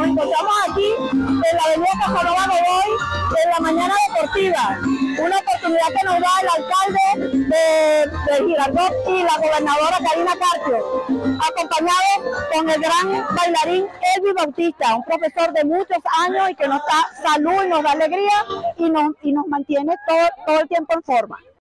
Nos encontramos aquí en la avenida Casanova Godoy en la mañana deportiva, una oportunidad que nos da el alcalde de Girardot y la gobernadora Karina Carpio, acompañado con el gran bailarín Elvis Bautista, un profesor de muchos años y que nos da salud y nos da alegría y nos mantiene todo el tiempo en forma.